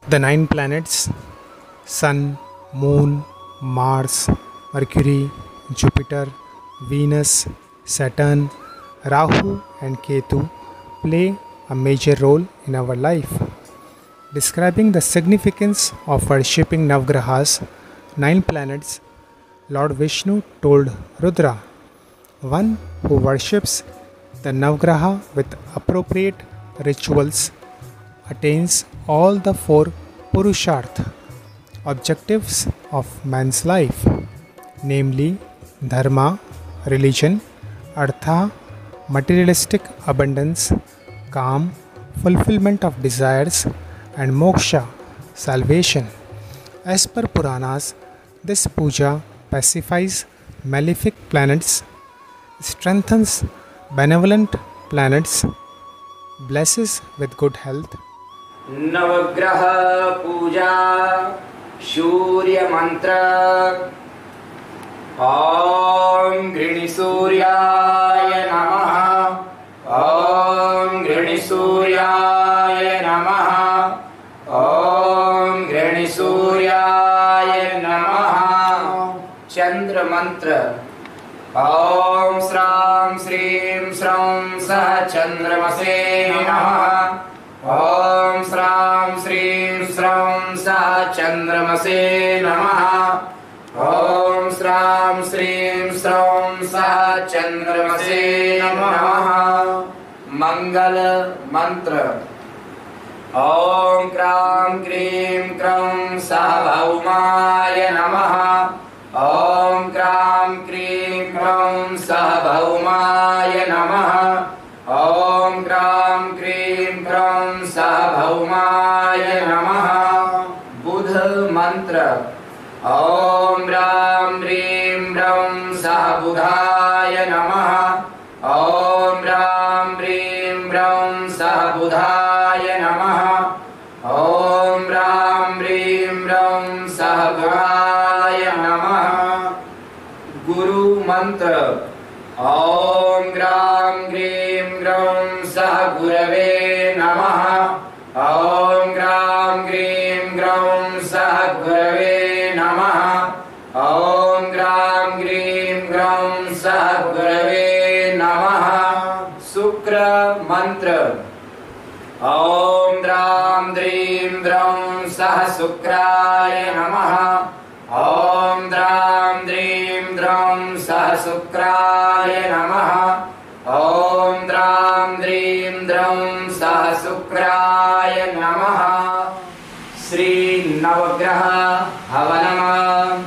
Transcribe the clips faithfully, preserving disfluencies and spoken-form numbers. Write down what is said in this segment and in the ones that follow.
The nine planets Sun, Moon, Mars, Mercury, Jupiter, Venus, Saturn, Rahu and Ketu play a major role in our life. Describing the significance of worshipping Navgrahas, nine planets, Lord Vishnu told Rudra, one who worships the Navgraha with appropriate rituals attains all the four Purusharth objectives of man's life, namely Dharma, religion, Artha, materialistic abundance, Kam, fulfillment of desires, and Moksha, salvation. As per Puranas, this puja pacifies malefic planets, strengthens benevolent planets, blesses with good health. नवग्रह पूजा सूर्य मंत्र ओम गृणी सूर्याय नमः ओम गृणी सूर्याय नमः ओम गृणी सूर्याय नमः चंद्र मंत्र ओम श्राम श्रीम श्रम सह चंद्रमसे नमः ओम श्राम श्रीं श्रम सह चंद्रमसे नमः ओम श्राम श्रीं श्रम सह चंद्रमसे नमः मंगल मंत्र ओम क्रां क्रीं क्रौं सह भौमाय नमः ओम क्रां क्रीं क्रौं सह भौमाय नमः ओम क्रां क्रीं क्रौं सह भौमाय नमः बुध मंत्र ओम राम ह्रीं रौं सह बुधाय नमः ओम राम ह्रीं रौं सह बुधाय नमः ओम राम ह्रीं रौं सह बुधाय नमः गुरु मंत्र ओम ग्रां ग्रीं ग्रौं सह गुरवे नमः ओम ग्रां ग्रीं ग्रौं सह गुरवे नमः ओम ग्रां ग्रीं ग्रौं सह गुरवे नमः शुक्र मंत्र ओम द्रां द्रीं द्रौं सह शुक्राय नमः ओम द्रां द्रीं द्रौं सह शुक्राय नमः ओम द्रां द्रीं द्रौं सह शुक्राय नमः श्री नवग्रह हवनम्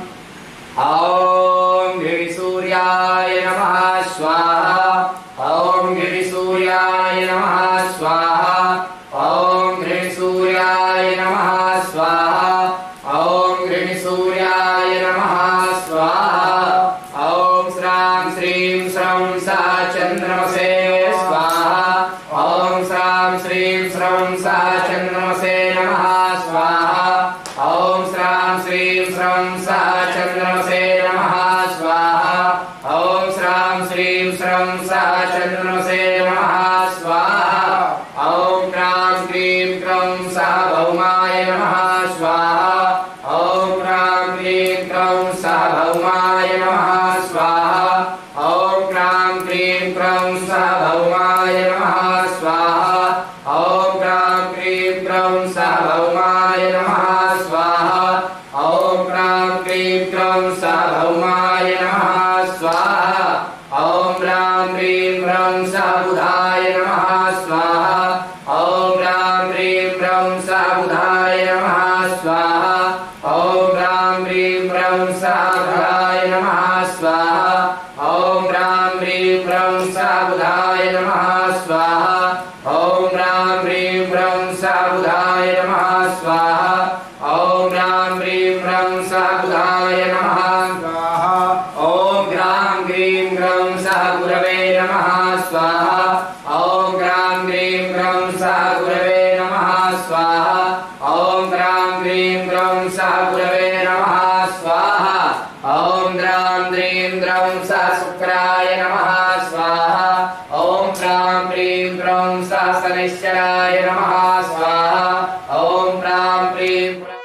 ओम गिरिसूर्याय नमः स्वाहा ओम गिरिसूर्याय नमः स्वाहा ओम गिरिसूर्याय नमः स्वाहा ओम गिरिसूर्याय नमः स्वाहा ओम श्रां श्रीं श्रौं सह चंद्रमसे स्वाहा ओम श्रां श्रीं श्रौं सह चंद्रमसे नमः स्वाहा ओम श्रां श्रीं श्रौं सह चंद्रमसे नमः स्वाहा ओम श्रां श्रीं श्रौं सह चंद्रमसे नमः स्वाहा ओम क्रां क्रीं क्रौं सह भौमाय नमः स्वाहा ओम क्रां क्रीं क्रौं सह भौमाय नमः स्वाहा ओम क्रां क्रीं क्रौं सह भौमाय नमः स्वाहा ओम क्रां क्रीं क्रौं सह भौमाय नमः स्वाहा ओम क्रां क्रीं क्रौं सह भौमाय नमः स्वाहा ओम क्रां क्रीं क्रौं सह बुधाय नमः स्वाहा ओम क्रां क्रीं क्रौं सह बुधाय नमः स्वाहा ओम क्रां क्रीं क्रौं सह बुधाय नमः स्वाहा ओम क्रां क्रीं क्रौं सह बुधाय नमः स्वाहा ओम क्रां क्रीं क्रौं सह बुधाय नमः स्वाहा ओम क्रां क्रीं क्रौं सह बुधाय नमः स्वाहा ओम क्रां क्रीं क्रौं सह गुरवे नमः स्वाहा ओम क्रां क्रीं क्रौं सह गुरवे नमः स्वाहा ओम क्रां क्रीं क्रौं सह गुरवे नमः स्वाहा ओम द्रां द्रीं द्रौं सह शुक्राय नमः स्वाहा ओम क्रां क्रीं क्रौं सह शनैश्चराय नमः स्वाहा ओम क्रां द्रां प्रीं